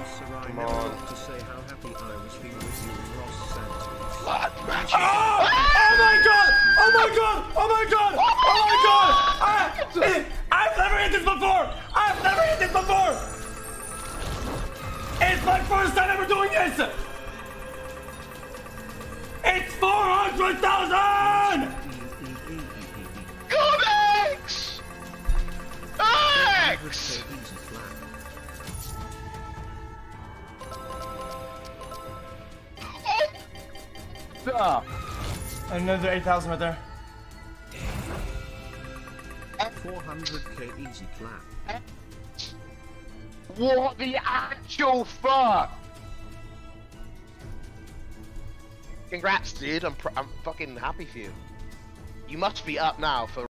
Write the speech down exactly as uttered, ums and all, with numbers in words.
Come on. To say how happy I was being with you in Los Santos. What? Oh! Oh my god! Oh my god! Oh my god! Oh my god! I, I've never hit this before! I've never hit this before! It's my first time ever doing this! It's four hundred thousand! God, X! X! Stop! Another eight thousand right there. four hundred K easy clap. What the actual fuck? Congrats, dude. I'm, pr I'm fucking happy for you. You must be up now for